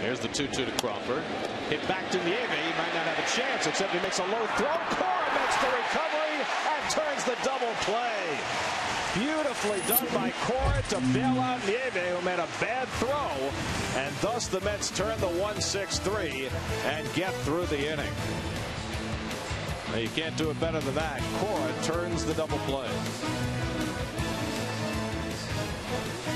Here's the 2-2 to Crawford. Hit back to Nieve. He might not have a chance, except he makes a low throw. Cora makes the recovery and turns the double play. Beautifully done by Cora to bail out Nieve, who made a bad throw, and thus the Mets turn the 1-6-3 and get through the inning. Now, you can't do it better than that. Cora turns the double play.